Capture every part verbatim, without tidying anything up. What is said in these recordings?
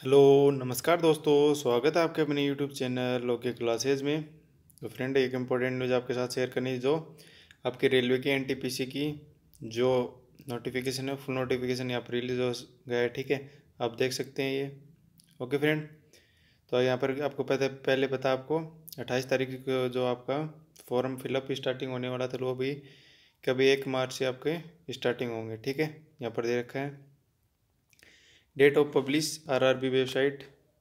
Hello नमस्कार दोस्तों, स्वागत है आपके अपने यूट्यूब चैनल ओके क्लासेज में। तो फ्रेंड, एक इम्पोर्टेंट न्यूज़ आपके साथ शेयर करनी है, जो आपकी रेलवे की एनटीपीसी की जो नोटिफिकेशन है, फुल नोटिफिकेशन यहाँ पर रिलीज हो गया है। ठीक है, आप देख सकते हैं ये। ओके फ्रेंड, तो यहाँ पर आपको पता पहले पता आपको अट्ठाईस तारीख को जो आपका फॉर्म फिलअप स्टार्टिंग होने वाला था, वो भी कभी एक मार्च से आपके स्टार्टिंग होंगे। ठीक है, यहाँ पर दे रखा है date of publish RRB website,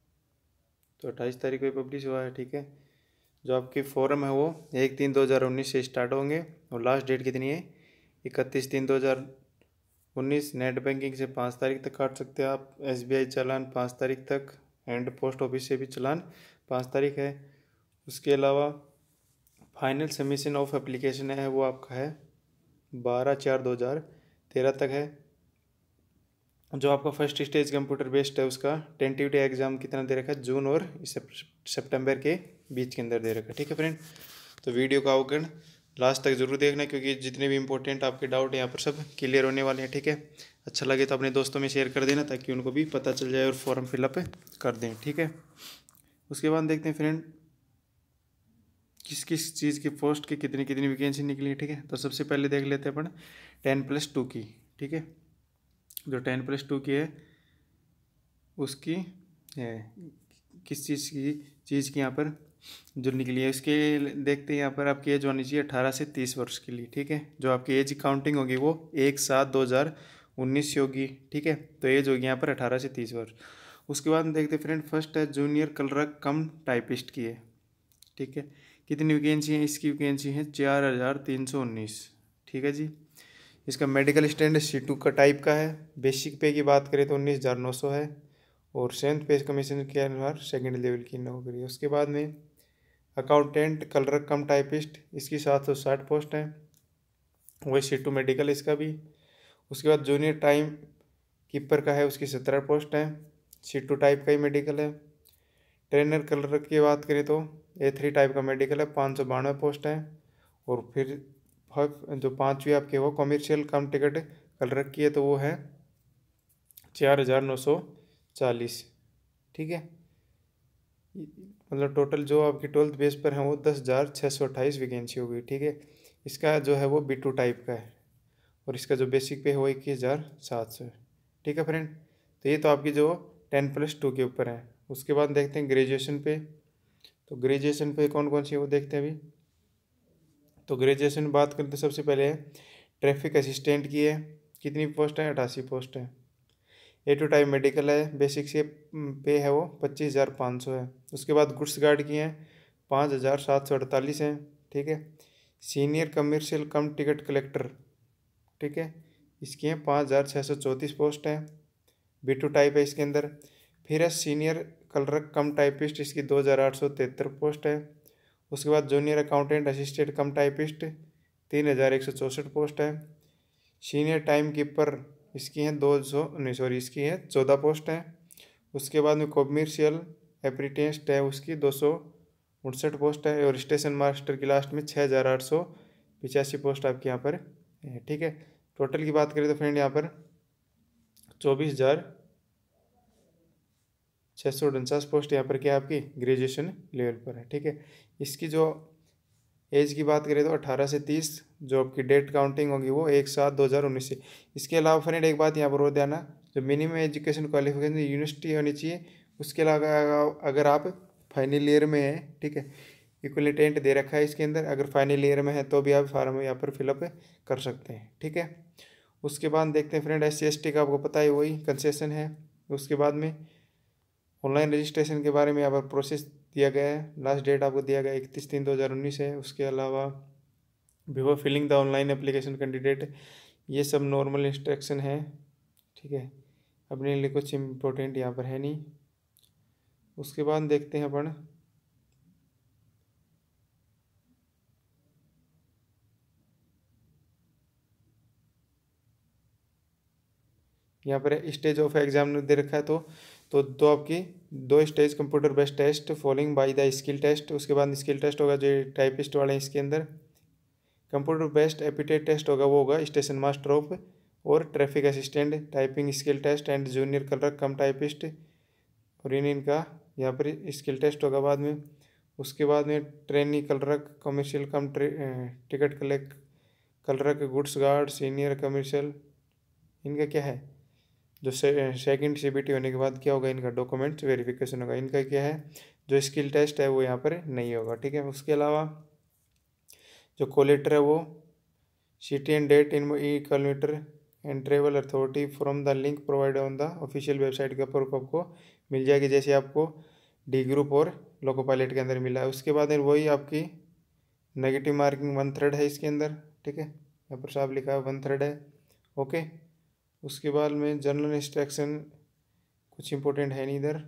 तो अट्ठाईस तारीख को पब्लिश हुआ है। ठीक है, जो आपकी फॉर्म है वो एक तीन दो हज़ार उन्नीस से स्टार्ट होंगे और लास्ट डेट कितनी है, इकतीस तीन दो हज़ार उन्नीस। नेट बैंकिंग से पाँच तारीख तक काट सकते हैं आप, एसबीआई चालान पाँच तारीख तक, एंड पोस्ट ऑफिस से भी चालान पाँच तारीख है। उसके अलावा फाइनल सबमिशन ऑफ एप्लीकेशन है वो आपका है बारह चार दो हज़ार तेरह तक है। जो आपका फर्स्ट स्टेज कंप्यूटर बेस्ड है उसका टेंटेटिव एग्जाम कितना दे रखा है, जून और सितंबर के बीच के अंदर दे रखा है। ठीक है फ्रेंड, तो वीडियो का अवगण लास्ट तक जरूर देखना, क्योंकि जितने भी इंपॉर्टेंट आपके डाउट यहाँ पर सब क्लियर होने वाले हैं। ठीक है, अच्छा लगे तो अपने दोस्तों में शेयर कर देना ताकि उनको भी पता चल जाए और फॉर्म फिलअप कर दें। ठीक है, उसके बाद देखते हैं फ्रेंड किस किस चीज़ की पोस्ट की कितनी कितनी वैकेंसी निकली है। ठीक है, तो सबसे पहले देख लेते हैं अपन टेन प्लस टू की। ठीक है, जो टेन प्लस टू की है उसकी है किस चीज़ की चीज़ की यहाँ पर जो निकली है, उसके देखते हैं। यहाँ पर आपकी एज होनी चाहिए अठारह से तीस वर्ष के लिए। ठीक है, जो आपकी एज काउंटिंग होगी वो एक सात दो हज़ार उन्नीस से होगी। ठीक है, तो एज होगी यहाँ पर अठारह से तीस वर्ष। उसके बाद देखते फ्रेंड फर्स्ट है जूनियर क्लर्क कम टाइपिस्ट की है। ठीक है, कितनी वैकेंसी है, इसकी वैकेंसी है चार हज़ार तीन सौ उन्नीस। ठीक है जी, इसका मेडिकल स्टैंड सी टू का टाइप का है। बेसिक पे की बात करें तो उन्नीस हज़ार नौ सौ है और सेवंथ पे कमीशन के अनुसार सेकेंड लेवल की नौकरी है। उसके बाद में अकाउंटेंट क्लर्क कम टाइपिस्ट, इसकी सात सौ साठ पोस्ट है, वही सी टू मेडिकल इसका भी। उसके बाद जूनियर टाइम कीपर का है, उसकी सत्रह पोस्ट है, सी टू टाइप का ही मेडिकल है। ट्रेनर क्लर्क की बात करें तो ए थ्री टाइप का मेडिकल है, पाँच सौ बानवे पोस्ट है। और फिर जो पाँचवीं आपके वो कमर्शियल कम टिकट क्लर्क की है, तो वो है चार हज़ार नौ सौ चालीस। ठीक है, मतलब टोटल जो आपकी ट्वेल्थ बेस पर है वो दस हज़ार छः सौ अट्ठाईस वैकेंसी होगी। ठीक है, इसका जो है वो बी टू टाइप का है और इसका जो बेसिक पे है वो इक्कीस हज़ार सात सौ है। ठीक है फ्रेंड, तो ये तो आपकी जो टेन प्लस टू के ऊपर है। उसके बाद देखते हैं ग्रेजुएशन पे, तो ग्रेजुएशन पे कौन कौन सी है वो देखते हैं अभी। तो ग्रेजुएशन बात करते हैं, सबसे पहले ट्रैफिक असिस्टेंट की है, कितनी पोस्ट है, अठासी पोस्ट है। ए टू टाइप मेडिकल है, बेसिक से पे है वो पच्चीस हज़ार पाँच सौ है। उसके बाद गुड्स गार्ड की हैं पाँच हज़ार सात सौ अड़तालीस हैं। ठीक है, senior commercial cum ticket collector, ठीक है, इसकी हैं पाँच हज़ार छः सौ चौंतीस पोस्ट है, बी टू टाइप है इसके अंदर। फिर है सीनियर क्लर्क कम टाइपिस्ट, इसकी दो हज़ार आठ सौ तिहत्तर पोस्ट है। उसके बाद junior accountant assistant cum typist तीन हज़ार एक सौ चौंसठ पोस्ट है। सीनियर टाइम कीपर इसकी हैं दो सौ नहीं सॉरी इसकी है चौदह पोस्ट है। उसके बाद में कॉमर्शियल एप्रेंटिस है, उसकी दो सौ उनसठ पोस्ट है। और स्टेशन मास्टर की लास्ट में छः हज़ार आठ सौ पिचासी पोस्ट आपके यहाँ पर है। ठीक है, टोटल की बात करें तो फ्रेंड यहाँ पर चौबीस हज़ार छः सौ उनचास पोस्ट यहाँ पर क्या आपकी ग्रेजुएशन लेवल पर है। ठीक है, इसकी जो एज की बात करें तो अठारह से तीस, जो आपकी डेट काउंटिंग होगी वो एक सात दो हज़ार उन्नीस से। इसके अलावा फ्रेंड एक बात यहाँ पर और ध्यान, जो मिनिमम एजुकेशन क्वालिफिकेशन यूनिवर्सिटी होनी चाहिए। उसके अलावा अगर आप फाइनल ईयर में हैं, ठीक है, इक्विवेलेंट दे रखा है इसके अंदर, अगर फाइनल ईयर में है तो भी आप फार्म यहाँ पर फिलअप कर सकते हैं। ठीक है, उसके बाद देखते हैं friend S C S T का आपको पता है वही कंसेशन है। उसके बाद में ऑनलाइन रजिस्ट्रेशन के बारे में यहाँ पर प्रोसेस दिया गया है, लास्ट डेट आपको दिया गया इकतीस तीन दो हज़ार उन्नीस है। उसके अलावा before filling the online application candidate, ये सब नॉर्मल इंस्ट्रक्शन है। ठीक है, अपने लिए कुछ इम्पोर्टेंट यहाँ पर है नहीं। उसके बाद देखते हैं अपन यहाँ पर स्टेज ऑफ एग्जाम दे रखा है, तो तो दो आपकी दो stage computer based test following by the skill test. उसके बाद स्किल टेस्ट होगा जो टाइपिस्ट वाले हैं इसके अंदर। कंप्यूटर बेस्ड एप्टीट्यूड टेस्ट होगा वो होगा स्टेशन मास्टर ऑफ और traffic assistant typing skill test and junior clerk cum typist और इन इनका यहाँ पर स्किल टेस्ट होगा बाद में। उसके बाद में trainee clerk, commercial cum ticket collect clerk, goods guard, senior commercial, इनका क्या है जो सेकंड सीबीटी होने के बाद क्या होगा, इनका डॉक्यूमेंट्स वेरिफिकेशन होगा। इनका क्या है जो स्किल टेस्ट है वो यहाँ पर नहीं होगा, ठीक है। उसके अलावा जो कोलेटर है वो city and date in e kilometre and travel authority from the link provide on the official website के ऊपर आपको मिल जाएगी, जैसे आपको डी ग्रुप और लोको पायलट के अंदर मिला है। उसके बाद वही आपकी नेगेटिव मार्किंग वन थर्ड है इसके अंदर, ठीक है, यहाँ पर साफ लिखा है वन थर्ड है, ओके। उसके बाद में जनरल इंस्ट्रक्शन कुछ इंपॉर्टेंट है नहीं इधर।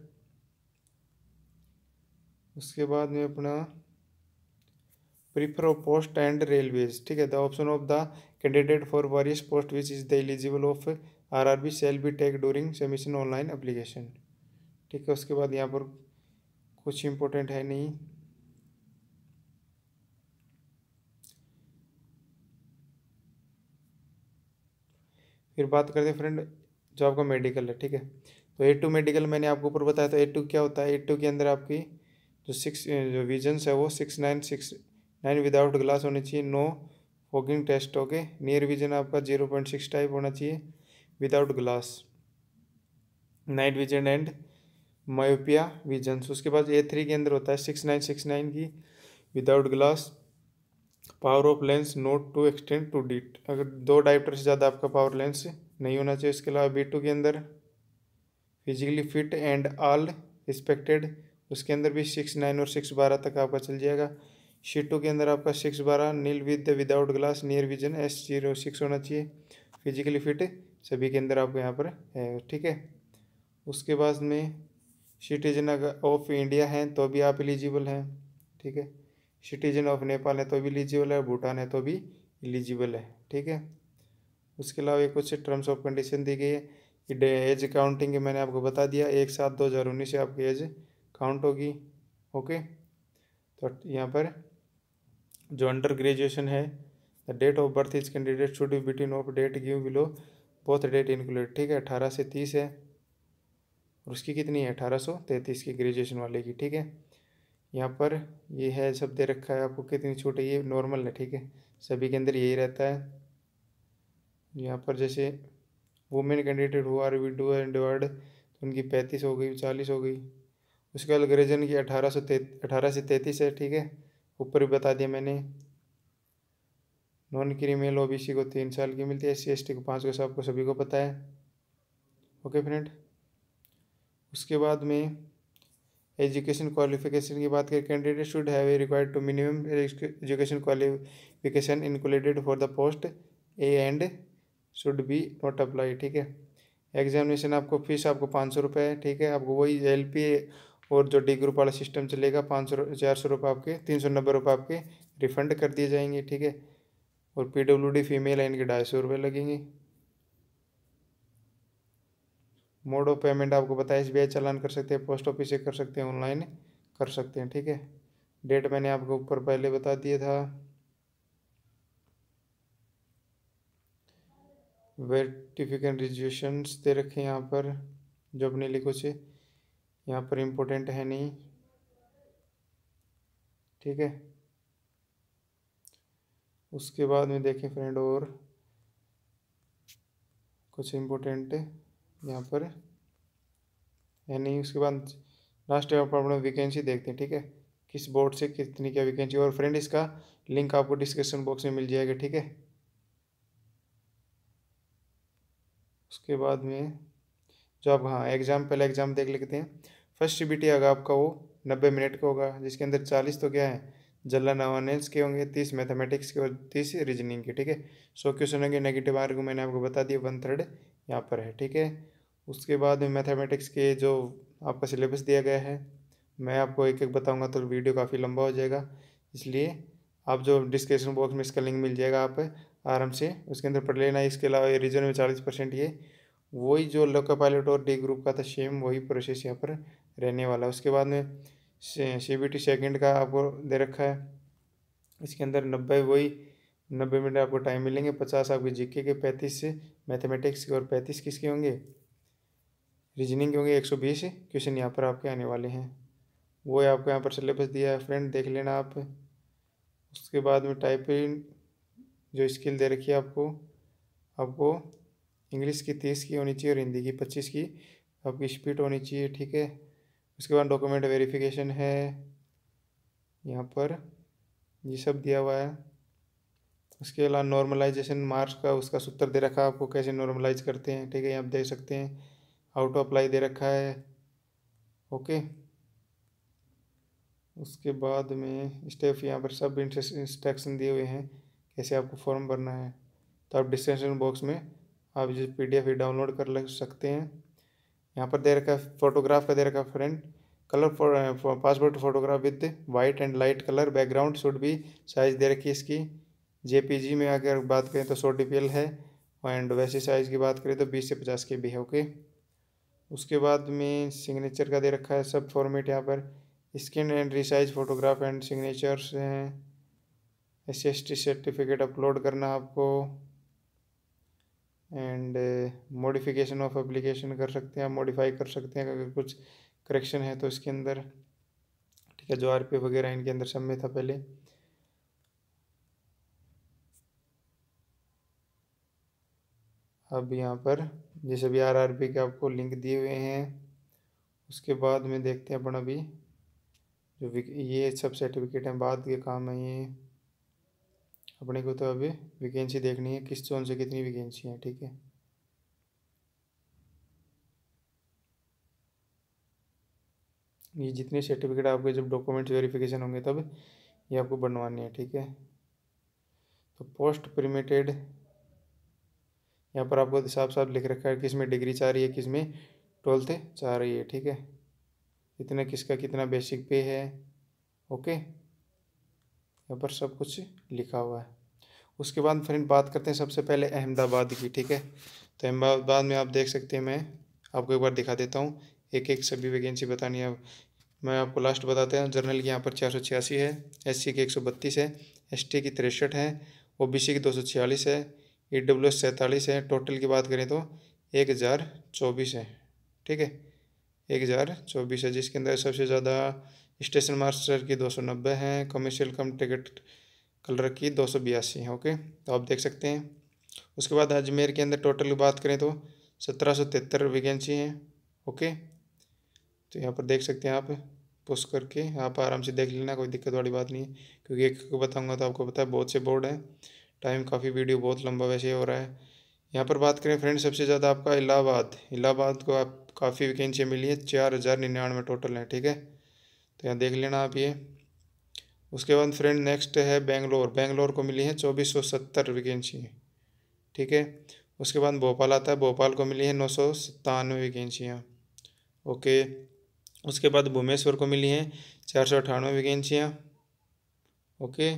उसके बाद में अपना prefer of post and railways, ठीक है, the option of the candidate for various post which is the eligible of RRB shall be take during submission online application, ठीक है। उसके बाद यहाँ पर कुछ इंपॉर्टेंट है नहीं। फिर बात करते हैं फ्रेंड जो आपका मेडिकल है, ठीक है। तो ए टू मेडिकल मैंने आपको ऊपर बताया, तो ए टू क्या होता है, ए टू के अंदर आपकी जो सिक्स जो विजन्स है वो six nine six nine without glass होनी चाहिए, no fogging test, okay. Near vision आपका जीरो पॉइंट सिक्स टाइप होना चाहिए without glass, night vision and myopia visions. उसके बाद ए थ्री के अंदर होता है सिक्स नाइन सिक्स नाइन की without glass, power of lens note to extend to डीट, अगर दो डायोप्टर से ज़्यादा आपका पावर लेंस नहीं होना चाहिए। इसके अलावा बी टू के अंदर physically fit and all respected, उसके अंदर भी सिक्स नाइन और सिक्स बारह तक आपका चल जाएगा। शी टू के अंदर आपका सिक्स बारह nil with without glass, near vision S zero six होना चाहिए, फिजिकली फिट सभी के अंदर आपको यहाँ पर है, ठीक है। उसके बाद में सिटीजन ऑफ इंडिया हैं तो भी आप एलिजिबल हैं, ठीक है। सिटीजन ऑफ नेपाल है तो भी एलिजिबल है, भूटान है तो भी एलिजिबल है, ठीक है। उसके अलावा एक कुछ टर्म्स ऑफ कंडीशन दी गई है कि एज काउंटिंग मैंने आपको बता दिया, एक सात दो हज़ार उन्नीस से आपकी एज काउंट होगी, ओके। तो यहाँ पर जो अंडर ग्रेजुएशन है the date of birth is candidate should be between of date give below both date included, ठीक है। अठारह से तीस है और उसकी कितनी है अठारह सौ तैंतीस की ग्रेजुएशन वाले की, ठीक है। यहाँ पर ये है सब दे रखा है आपको कितनी छूट है, ये नॉर्मल है, ठीक है, सभी के अंदर यही रहता है। यहाँ पर जैसे वुमेन कैंडिडेट हुआ आर विडो एंड डिवाइड तो उनकी पैंतीस हो गई, चालीस हो गई। उसके बाद ग्रेजुएशन की अठारह सौ तै अठारह से तैंतीस है, ठीक है, ऊपर भी बता दिया मैंने। नॉन क्रीमिनल ओबीसी को तीन साल की मिलती है, एस सी एस टी को पाँच को, सबको सभी को पता है, ओके फ्रेंड। उसके बाद में एजुकेशन क्वालिफिकेशन की बात करें, candidate should have a required to minimum education qualification included for the post A and should be not apply, ठीक है। एग्जामिनेशन आपको फीस आपको पाँच सौ रुपये है, ठीक है। आपको वही एल पी और जो डी ग्रुप वाला सिस्टम चलेगा, पाँच सौ चार सौ रुपये आपके तीन सौ नब्बे रुपये आपके रिफंड कर दिए जाएंगे, ठीक है। और पी डब्ल्यू डी फीमेल है इनके ढाई सौ रुपये लगेंगे। मोड ऑफ पेमेंट आपको बताया, एस बी आई चालान कर सकते हैं, पोस्ट ऑफिस से कर सकते हैं, ऑनलाइन कर सकते हैं, ठीक है। डेट मैंने आपको ऊपर पहले बता दिया था। वेरिफिकेशन रिजल्यूशंस दे रखे हैं यहाँ पर जो अपने लिए कुछ यहाँ पर इम्पोर्टेंट है नहीं, ठीक है। उसके बाद में देखें फ्रेंड और कुछ इम्पोर्टेंट यहाँ पर है नहीं। उसके बाद लास्ट अपना वैकेंसी देखते हैं, ठीक है, किस बोर्ड से कितनी क्या वैकेंसी, और फ्रेंड इसका लिंक आपको डिस्क्रिप्शन बॉक्स में मिल जाएगा, ठीक है। उसके बाद में जो आप हाँ एग्ज़ाम पहले एग्ज़ाम देख लेते हैं। फर्स्ट सीबीटी आएगा आपका वो नब्बे मिनट का होगा, जिसके अंदर चालीस तो क्या है जनरल अवेयरनेस के होंगे, तीस मैथमेटिक्स के और तीस रीजनिंग के, ठीक है। सौ क्वेश्चन होंगे, नेगेटिव मार्क मैंने आपको बता दिया वन थर्ड यहाँ पर है, ठीक है। उसके बाद में मैथमेटिक्स के जो आपका सिलेबस दिया गया है मैं आपको एक एक बताऊँगा तो वीडियो काफ़ी लंबा हो जाएगा, इसलिए आप जो डिस्क्रिप्शन बॉक्स में इसका लिंक मिल जाएगा, आप आराम से उसके अंदर पढ़ लेना। इसके अलावा ये रीजन में चालीस परसेंट ये वही जो लोको पायलट और डी ग्रुप का था सेम वही प्रोसेस यहाँ पर रहने वाला है। उसके बाद में सी बी टी सेकेंड का आपको दे रखा है, इसके अंदर नब्बे वही नब्बे मिनट आपको टाइम मिलेंगे, पचास आपके जीके के, पैंतीस से मैथमेटिक्स के और पैंतीस किसके होंगे रीजनिंग के होंगे एक सौ बीस क्वेश्चन यहाँ पर आपके आने वाले हैं। वो है आपको यहाँ पर सिलेबस दिया है फ्रेंड, देख लेना आप। उसके बाद में टाइपिंग जो स्किल दे रखी है आपको आपको इंग्लिश की तीस की होनी चाहिए और हिंदी की पच्चीस की आपकी स्पीड होनी चाहिए, ठीक है। उसके बाद डॉक्यूमेंट वेरिफिकेशन है यहाँ पर, ये सब दिया हुआ है। उसके अलावा नॉर्मलाइजेशन मार्क्स का उसका सूत्र दे रखा है आपको, कैसे नॉर्मलाइज करते हैं, ठीक है। यहाँ आप देख सकते हैं हाउ टू अप्लाई दे रखा है, ओके। उसके बाद में स्टेप यहाँ पर सब इंस्ट्रक्शन दिए हुए हैं कैसे आपको फॉर्म भरना है। तो आप डिस्क्रिप्शन बॉक्स में आप जो पी डी एफ डाउनलोड कर ले सकते हैं। यहाँ पर दे रखा है फोटोग्राफ का दे रखा है friend, colour for passport photograph with white and light colour background should भी साइज़ दे रखी है इसकी। जेपीजी में अगर बात करें तो सौ डी पी एल है, एंड वैसी साइज़ की बात करें तो बीस से पचास के बी है, ओके। उसके बाद में सिग्नेचर का दे रखा है सब फॉर्मेट यहाँ पर, scan and resize photograph and signatures हैं। S C S T certificate upload करना आपको, एंड मॉडिफिकेशन ऑफ एप्लीकेशन कर सकते हैं, मॉडिफाई कर सकते हैं अगर कुछ करेक्शन है तो इसके अंदर, ठीक है। जो आर पी वगैरह इनके अंदर सब में था पहले। अब यहाँ पर जैसे भी आर आर बी के आपको लिंक दिए हुए हैं। उसके बाद में देखते हैं अपन अभी जो ये सब सर्टिफिकेट हैं बाद के काम है ये अपने को। तो अभी वैकेंसी देखनी है किस जोन से कितनी वैकेंसी है, ठीक है। ये जितने सर्टिफिकेट आपके जब डॉक्यूमेंट वेरिफिकेशन होंगे तब ये आपको बनवानी है, ठीक है। तो पोस्ट परमिटेड यहाँ पर आपको साफ साफ लिख रखा है किस में डिग्री चाह रही है, किस में ट्वेल्थ चाह रही है, ठीक है। इतना किसका कितना बेसिक पे है, ओके। यहाँ पर सब कुछ लिखा हुआ है। उसके बाद फ्रेंड बात करते हैं सबसे पहले अहमदाबाद की, ठीक है। तो अहमदाबाद में आप देख सकते हैं, मैं आपको एक बार दिखा देता हूँ एक एक सभी वैकेंसी बतानी है। मैं आपको लास्ट बताते हैं। जनरल की यहाँ पर चार सौ छियासी है, एस सी की एक सौ बत्तीस है, एस टी की तिरसठ है, ओ बी सी की दो सौ छियालीस है, ई डब्ल्यू एस सैंतालीस है। टोटल की बात करें तो एक हज़ार चौबीस है, ठीक है। एक हज़ार चौबीस है जिसके अंदर सबसे ज़्यादा स्टेशन मास्टर की दो सौ नब्बे हैं, कमर्शियल कम टिकट कलर की दो सौ बयासी है, ओके। तो आप देख सकते हैं। उसके बाद अजमेर के अंदर टोटल बात करें तो सत्रह सौ तिहत्तर वैकेंसी हैं, ओके। तो यहाँ पर देख सकते हैं आप पुश करके आप आराम से देख लेना, कोई दिक्कत वाली बात नहीं है। क्योंकि एक को बताऊँगा तो आपको पता है बहुत से बोर्ड हैं, टाइम काफ़ी वीडियो बहुत लंबा वैसे हो रहा है। यहाँ पर बात करें फ्रेंड सबसे ज़्यादा आपका इलाहाबाद इलाहाबाद को आप काफ़ी वैकेंसी मिली है, चार हज़ार निन्यानवे टोटल है, ठीक है। तो यहाँ देख लेना आप ये। उसके बाद फ्रेंड नेक्स्ट है बेंगलोर, बेंगलोर को मिली है चौबीस सौ सत्तर वैकेंसी, ठीक है। उसके बाद भोपाल आता है, भोपाल को मिली है नौ सौ सत्तानवे वैकेंसियाँ, ओके। उसके बाद भुवनेश्वर को मिली हैं चार सौ अठानवे वैकेंसियाँ, ओके।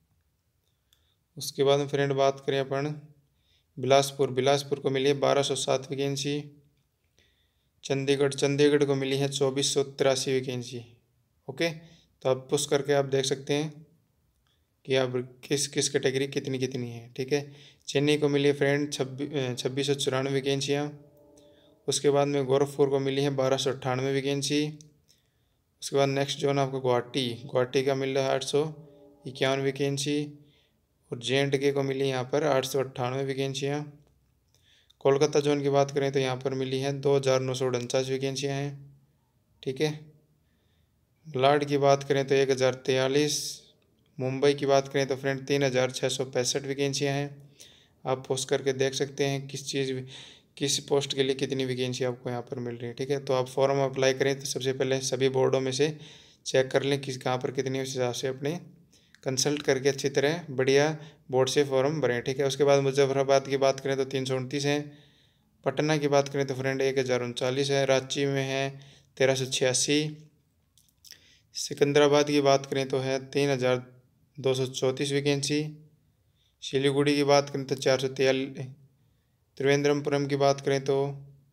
उसके बाद फ्रेंड बात करें अपन बिलासपुर, बिलासपुर को मिली है बारह सौ सात वैकेंसी। चंडीगढ़, चंडीगढ़ को मिली है चौबीस सौ तिरासी वैकेंसी, ओके। तो आप पुश करके आप देख सकते हैं कि आप किस किस कैटेगरी कितनी कितनी है, ठीक है। चेन्नई को मिली है फ्रेंड छब्बीस छब्बीस सौ चौरानवे वैकेंसियाँ। उसके बाद में गोरखपुर को मिली है बारह सौ अट्ठानवे वैकेंसी। उसके बाद नेक्स्ट जोन आपको गुवाहाटी, गुवाहाटी का मिल रहा है आठ सौ इक्यावन वैकेंसी। और जे एंड के को मिली यहाँ पर आठ सौ अट्ठानवे वैकेंसियाँ। कोलकाता जोन की बात करें तो यहाँ पर मिली है दो हज़ार नौ सौ उनचास वैकेंसियाँ हैं, ठीक है। मलाड की बात करें तो एक हज़ार तैंतालीस। मुंबई की बात करें तो फ्रेंड तीन हज़ार छः सौ पैंसठ वैकेंसियाँ हैं। आप पोस्ट करके देख सकते हैं किस चीज़ किस पोस्ट के लिए कितनी वैकेंसी आपको यहाँ पर मिल रही है, ठीक है। तो आप फॉर्म अप्लाई करें तो सबसे पहले सभी बोर्डों में से चेक कर लें किस कहाँ पर कितनी, उस हिसाब से अपने कंसल्ट करके अच्छी तरह बढ़िया बोर्ड से फॉर्म भरें, ठीक है। उसके बाद मुजफ्फराबाद की बात करें तो तीन सौ उनतीस है। पटना की बात करें तो फ्रेंड एक हज़ार उनचालीस है। रांची में है तेरह सौ छियासी। सिकंदराबाद की बात करें तो है तीन हज़ार दो सौ चौंतीस वैकेंसी। सिलीगुड़ी की बात करें तो चार सौ तियालीस। त्रिवेंद्रमपुरम की बात करें तो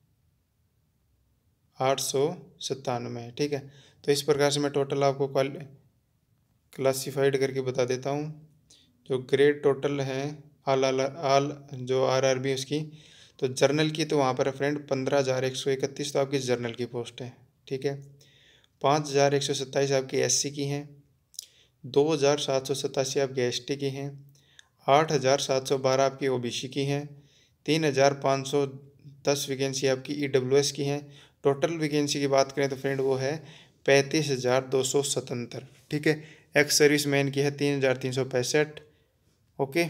आठ सौ सत्तानवे है, ठीक है। तो इस प्रकार से मैं टोटल आपको क्लासिफाइड करके बता देता हूँ जो ग्रेड टोटल है आल आल आल जो आर आर बी उसकी। तो जर्नल की तो वहाँ पर है फ्रेंड पंद्रह हज़ार एक सौ इकतीस तो आपकी जर्नल की पोस्ट है, ठीक है। पाँच हज़ार एक सौ सत्ताईस आपकी एससी की हैं, दो हज़ार सात सौ सतासी आपकी एसटी की हैं, आठ हज़ार सात सौ बारह आपकी ओबीसी की हैं, तीन हज़ार पाँच सौ दस वैकेंसी आपकी ईडब्ल्यूएस की हैं। टोटल वैकेंसी की बात करें तो फ्रेंड वो है पैंतीस हज़ार दो सौ सतहत्तर, ठीक है। एक्स सर्विस मैन की है तीन हज़ार तीन सौ पैंसठ, ओके।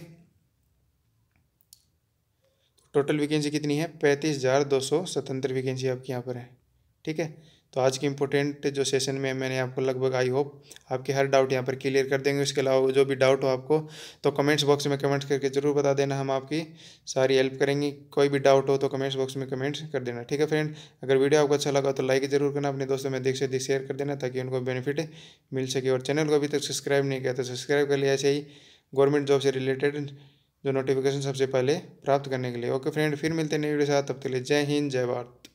टोटल वैकेंसी कितनी है, पैंतीस हज़ार दो सौ सतहत्तर वैकेंसी आपकी यहाँ पर है, ठीक है। तो आज की इंपॉर्टेंट जो सेशन में मैंने आपको लगभग आई होप आपके हर डाउट यहाँ पर क्लियर कर देंगे। इसके अलावा जो भी डाउट हो आपको तो कमेंट्स बॉक्स में कमेंट्स करके ज़रूर बता देना, हम आपकी सारी हेल्प करेंगे। कोई भी डाउट हो तो कमेंट्स बॉक्स में कमेंट्स कर देना, ठीक है फ्रेंड। अगर वीडियो आपको अच्छा लगा तो लाइक ज़रूर करना, अपने दोस्तों में देख से देख शेयर कर देना ताकि उनको बेनिफिट मिल सके। और चैनल को अभी तक सब्सक्राइब नहीं किया तो सब्सक्राइब कर लिया, ऐसे ही गवर्नमेंट जॉब से रिलेटेड जो नोटिफिकेशन सबसे पहले प्राप्त करने के लिए। ओके फ्रेंड, फिर मिलते हैं नई वीडियो के साथ, तब तक के लिए जय हिंद जय भारत।